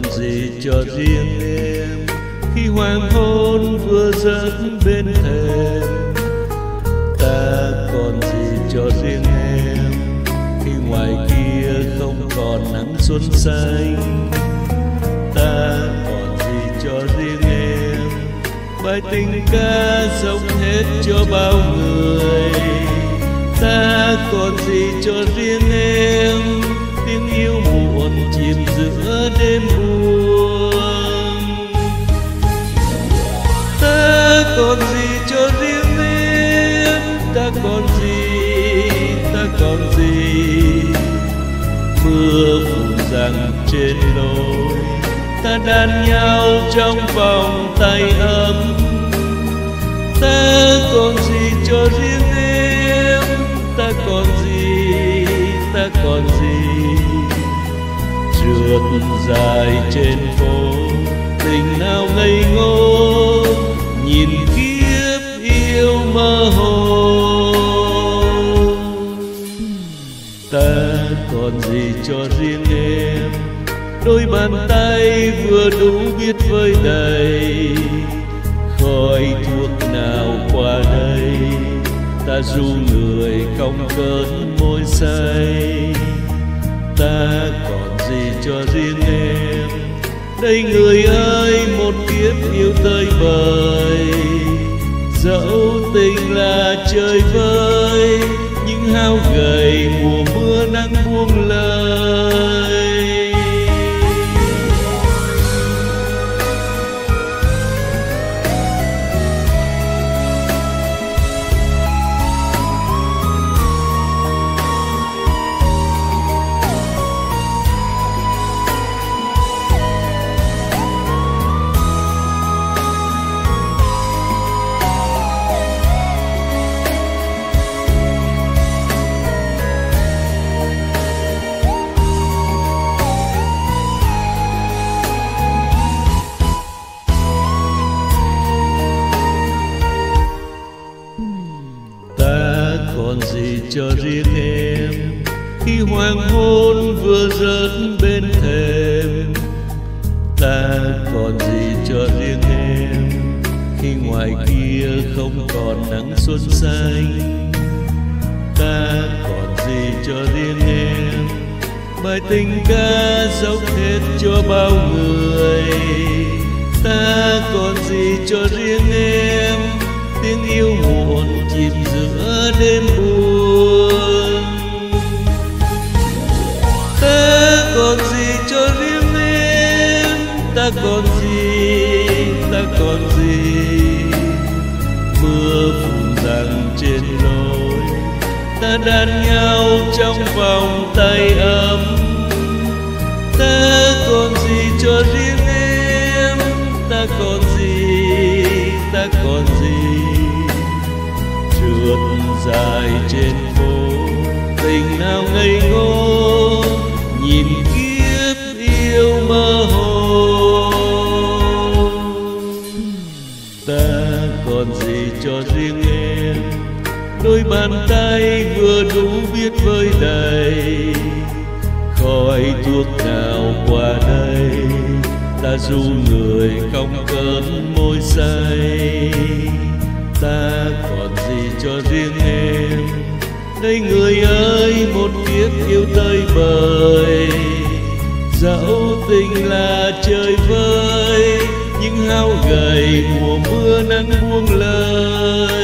còn gì cho riêng em khi hoàng hôn vừa rớt bên thềm. Ta còn gì cho riêng em khi ngoài kia không còn nắng xuân xanh. Ta còn gì cho riêng em bài tình ca dốc hết cho bao người. Ta còn gì cho riêng em tiếng yêu muộn chìm giữa đêm buồn. Ta còn gì cho riêng em, ta còn gì, ta còn gì. Mưa phủ rằng trên lối ta đan nhau trong vòng tay ấm. Ta còn gì cho riêng em, ta còn gì, ta còn gì. Trượt dài trên phố tình nào ngây ngô nhìn kiếp yêu mơ hồ. Ta còn gì cho riêng em đôi bàn tay vừa đủ biết vơi đầy. Khói thuốc nào qua đây ta ru người không cơn môi say. Ta còn gì cho riêng em đây người ơi một kiếp yêu tơi bời. Dẫu tình là chơi vơi nhưng hao gầy mùa mưa nắng buông lời. Còn gì cho riêng em khi hoàng hôn vừa rớt bên thềm. Ta còn gì cho riêng em khi ngoài kia không còn nắng xuân xanh. Ta còn gì cho riêng em bài tình ca dốc hết cho bao người. Ta còn gì cho riêng em tiếng yêu muộn chìm giữa đêm buồn. Ta còn gì cho riêng em, ta còn gì, ta còn gì. Mưa phủ rằng trên lối ta đan nhau trong vòng tay ấm. Ta còn gì cho riêng em, ta còn gì, ta còn gì. Trượt dài trên phố tình nào ngây ngô nhìn kiếp yêu mơ hồ. Ta còn gì cho riêng em đôi bàn tay vừa đủ biết vơi đầy. Khói thuốc nào qua đây ta ru người không cơn môi say. Ta còn gì cho riêng em đây người ơi một kiếp yêu tơi bời. Dẫu tình là chơi vơi nhưng hao gầy mùa mưa nắng buông lời.